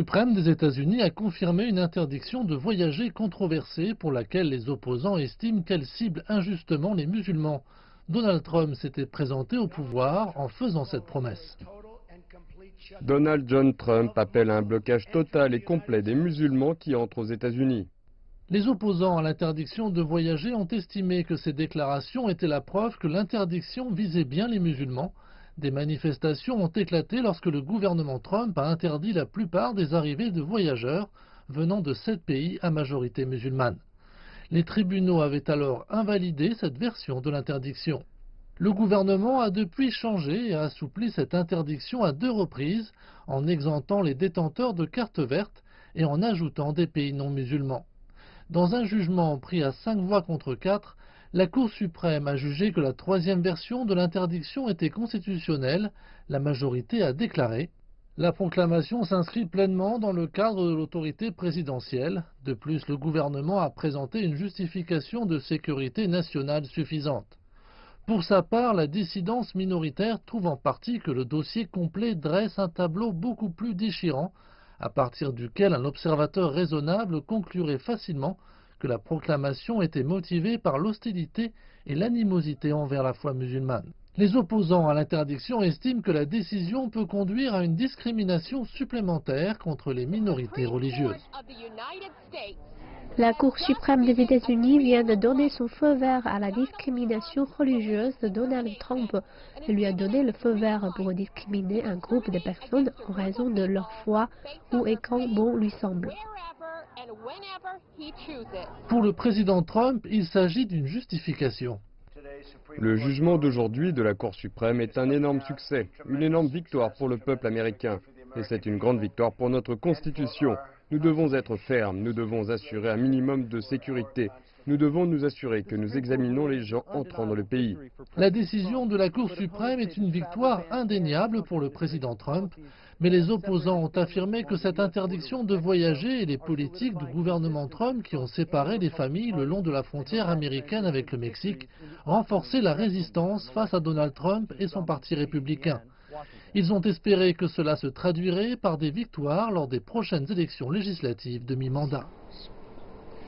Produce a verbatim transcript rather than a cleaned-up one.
Suprême des États-Unis a confirmé une interdiction de voyager controversée pour laquelle les opposants estiment qu'elle cible injustement les musulmans. Donald Trump s'était présenté au pouvoir en faisant cette promesse. Donald John Trump appelle à un blocage total et complet des musulmans qui entrent aux États-Unis. Les opposants à l'interdiction de voyager ont estimé que ces déclarations étaient la preuve que l'interdiction visait bien les musulmans. Des manifestations ont éclaté lorsque le gouvernement Trump a interdit la plupart des arrivées de voyageurs venant de sept pays à majorité musulmane. Les tribunaux avaient alors invalidé cette version de l'interdiction. Le gouvernement a depuis changé et a assoupli cette interdiction à deux reprises en exemptant les détenteurs de cartes vertes et en ajoutant des pays non musulmans. Dans un jugement pris à cinq voix contre quatre, la Cour suprême a jugé que la troisième version de l'interdiction était constitutionnelle. La majorité a déclaré: la proclamation s'inscrit pleinement dans le cadre de l'autorité présidentielle. De plus, le gouvernement a présenté une justification de sécurité nationale suffisante. Pour sa part, la dissidence minoritaire trouve en partie que le dossier complet dresse un tableau beaucoup plus déchirant, à partir duquel un observateur raisonnable conclurait facilement que la proclamation était motivée par l'hostilité et l'animosité envers la foi musulmane. Les opposants à l'interdiction estiment que la décision peut conduire à une discrimination supplémentaire contre les minorités religieuses. La Cour suprême des États-Unis vient de donner son feu vert à la discrimination religieuse de Donald Trump et lui a donné le feu vert pour discriminer un groupe de personnes en raison de leur foi où et quand bon lui semble. Pour le président Trump, il s'agit d'une justification. Le jugement d'aujourd'hui de la Cour suprême est un énorme succès, une énorme victoire pour le peuple américain. Et c'est une grande victoire pour notre Constitution. Nous devons être fermes, nous devons assurer un minimum de sécurité. Nous devons nous assurer que nous examinons les gens entrant dans le pays. La décision de la Cour suprême est une victoire indéniable pour le président Trump, mais les opposants ont affirmé que cette interdiction de voyager et les politiques du gouvernement Trump qui ont séparé les familles le long de la frontière américaine avec le Mexique renforçaient la résistance face à Donald Trump et son parti républicain. Ils ont espéré que cela se traduirait par des victoires lors des prochaines élections législatives de mi-mandat.